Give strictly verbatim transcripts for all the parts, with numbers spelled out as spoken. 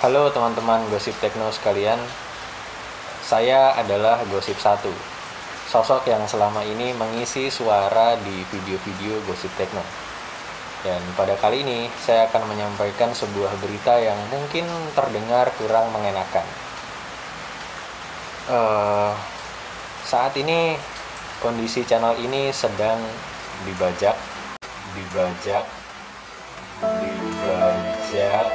Halo teman-teman Gosip Tekno sekalian, saya adalah Gosip satu, sosok yang selama ini mengisi suara di video-video Gosip Tekno. Dan pada kali ini saya akan menyampaikan sebuah berita yang mungkin terdengar kurang mengenakan. Uh, saat ini kondisi channel ini sedang dibajak, dibajak, dibajak.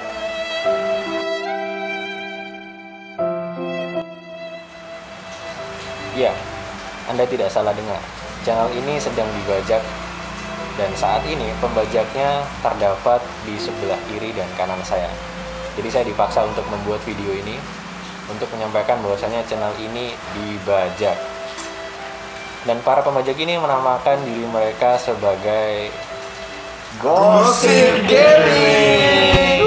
Ya, Anda tidak salah dengar. Channel ini sedang dibajak dan saat ini pembajaknya terdapat di sebelah kiri dan kanan saya. Jadi saya dipaksa untuk membuat video ini untuk menyampaikan bahwasanya channel ini dibajak. Dan para pembajak ini menamakan diri mereka sebagai Gosip Gaming.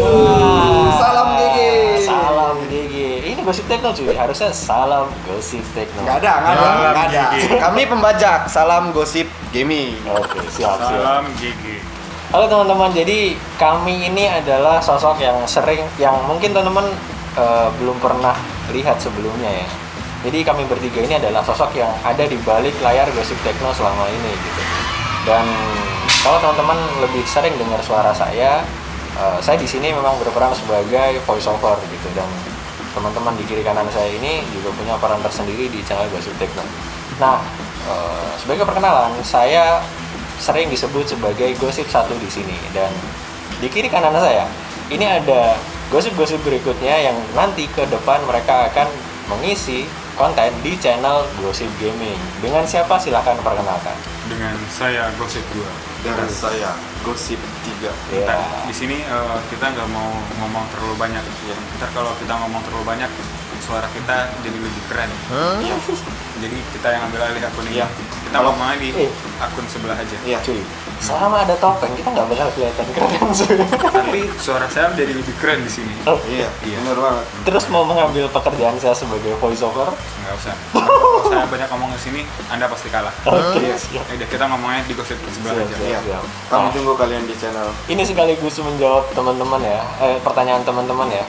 Wah, Salam G G. Salam G G. Ini Gosip Tekno cuy, harusnya salam Gosip Tekno. Nggak ada, nggak ada, Salam nggak ada. G G. Kami pembajak. Salam Gosip Gaming. Oke, siap, siap. Salam G G. Halo teman-teman, jadi kami ini adalah sosok yang sering, yang mungkin teman-teman uh, belum pernah lihat sebelumnya ya. Jadi kami bertiga ini adalah sosok yang ada di balik layar Gosip Tekno selama ini gitu. Dan kalau teman-teman lebih sering dengar suara saya, uh, saya di sini memang berperan sebagai voice over gitu. Dan teman-teman di kiri kanan saya ini juga punya peran tersendiri di channel Gosip Tekno. Nah, uh, sebagai perkenalan, saya sering disebut sebagai Gosip satu di sini, dan di kiri kanan saya ini ada gosip-gosip berikutnya yang nanti ke depan mereka akan mengisi konten di channel Gosip Gaming. Dengan siapa silahkan perkenalkan. Dengan saya Gosip dua. Dan saya Gosip tiga. Ya. Ntar, di sini uh, kita nggak mau ngomong terlalu banyak. Ya. Ntar kalau kita ngomong terlalu banyak, suara kita jadi lebih keren. Iya. Jadi kita yang ambil alih akun ini. Iya. Kita Kalau- ngomongnya di Eh. akun sebelah aja. Iya. Cuy, selama ada topeng kita nggak bakal kelihatan keren cuy. Tapi suara saya jadi lebih keren di sini. Oh, Iya. Iya. Benar banget. terus mau mengambil pekerjaan saya sebagai voice over? Nggak usah. Kalau saya banyak ngomong di sini, Anda pasti kalah. Oke, Iya. siap. Ya udah, kita ngomongnya di Gosip sebelah Siap, aja. siap. Iya. Kami Nah, tunggu kalian di channel. ini sekaligus menjawab teman-teman ya, eh, pertanyaan teman-teman ya.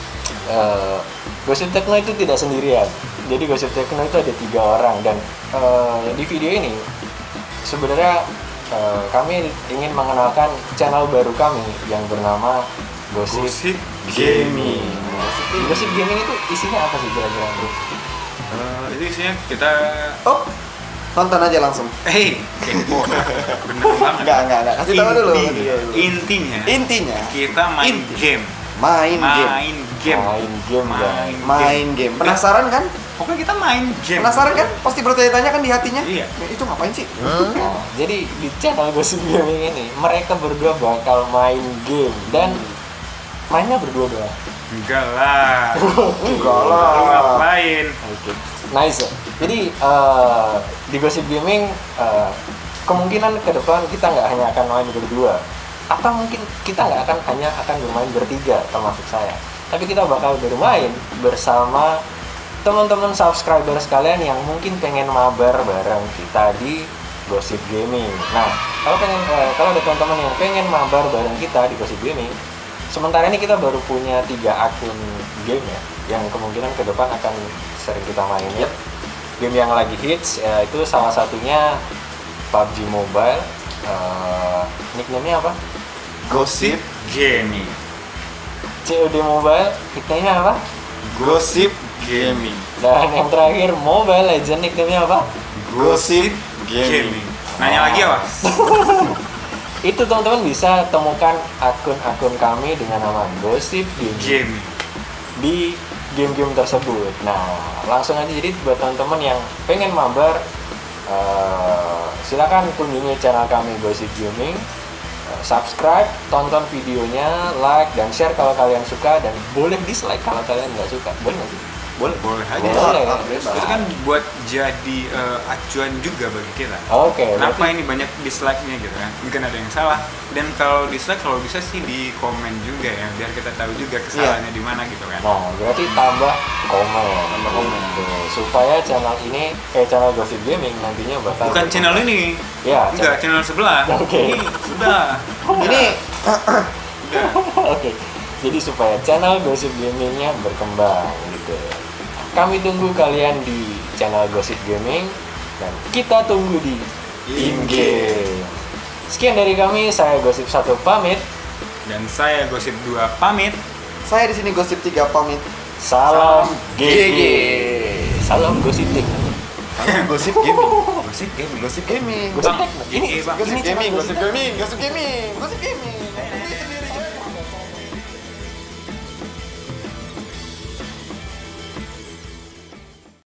Eh, Gosip Tekno itu tidak sendirian. Jadi Gosip Tekno itu ada tiga orang, dan eh, di video ini sebenarnya eh, kami ingin mengenalkan channel baru kami yang bernama Gosip, Gosip Gaming. Gosip Gaming itu isinya apa sih kira-kira, bro? Eh, itu isinya kita Oh, nonton aja langsung. Hey, kepo dah. Bener banget. Enggak, enggak, enggak. Kasih tahu dulu. Intinya, Kasih tahu dulu. intinya Intinya, kita main Inti. game. main game. Main game. Main game, Main guys. Main game. Penasaran kan? Pokoknya kita main game. Penasaran kan? Pasti bertanya-tanya kan di hatinya. Iya. "Ya, itu ngapain sih? Nah, jadi di channel Gosip Gaming ini mereka berdua bakal main game, dan mainnya berdua doang. Enggak lah. Enggak Lu lah. ngapain? Oke, nice. Jadi eh, di Gosip Gaming eh, kemungkinan ke depan kita nggak hanya akan main berdua, atau mungkin kita nggak akan hanya akan bermain bertiga termasuk saya, tapi kita bakal bermain bersama teman-teman subscriber sekalian yang mungkin pengen mabar bareng kita di Gosip Gaming. Nah, kalau pengen eh, kalau ada teman-teman yang pengen mabar bareng kita di Gosip Gaming, sementara ini kita baru punya tiga akun game ya, yang kemungkinan ke depan akan sering kita mainin. Yep. Game yang lagi hits ya, itu salah satunya P U B G Mobile. Uh, nickname-nya apa? Gosip Gaming. C O D Mobile, nickname-nya apa? Gosip Gaming. Dan yang terakhir Mobile Legend, nickname-nya apa? Gosip Gaming. Gaming. Nanya lagi ya, Mas? Itu teman-teman bisa temukan akun-akun kami dengan nama Gosip Gaming Gaming. di game-game tersebut. Nah, langsung aja, jadi buat teman-teman yang pengen mabar, uh, silakan kunjungi channel kami Gosip Gaming, uh, subscribe, tonton videonya, like dan share kalau kalian suka, dan boleh dislike kalau kalian nggak suka. Boleh nggak sih? Boleh. Boleh aja. Boleh. Bebas. Itu kan buat jadi eh, acuan juga bagi kita. Oke. Kenapa berarti- ini banyak dislike-nya gitu kan? Mungkin ada yang salah. Dan kalau dislike, kalau bisa sih di komen juga ya, biar kita tahu juga kesalahannya di mana gitu kan. Nah, berarti tambah komen, tambah komen tuh, supaya channel ini, eh channel Gosip Gaming nantinya bakal Bukan channel ini. Ya, Enggak, channel sebelah. Oke. Ini sudah. Ini Udah. Oke. Jadi supaya channel Gosip Gamingnya berkembang gitu. Kami tunggu kalian di channel Gosip Gaming dan kita tunggu di in-game. Sekian dari kami, saya Gosip satu pamit. Dan saya Gosip dua pamit. Saya di sini Gosip tiga pamit. Salam G G. G G. Salam gosipik. Gosip gaming. Gosip gaming. Gosip gaming. Gosip Bang, ini G G, Bang. Gosip ini gaming, channel gosip gaming, gosip gaming, gosip gaming.